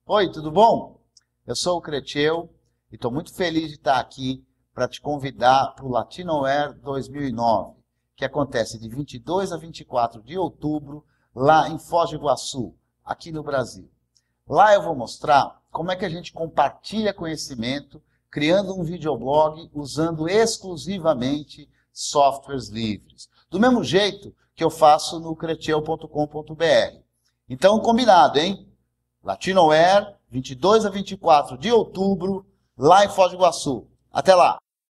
Oi, tudo bom? Eu sou o Creteu e estou muito feliz de estar aqui para te convidar para o Latinoware 2009, que acontece de 22 a 24 de outubro, lá em Foz do Iguaçu, aqui no Brasil. Lá eu vou mostrar como é que a gente compartilha conhecimento, criando um videoblog usando exclusivamente softwares livres. Do mesmo jeito que eu faço no creteu.com.br. Então, combinado, hein? Latinoware, 22 a 24 de outubro, lá em Foz do Iguaçu. Até lá!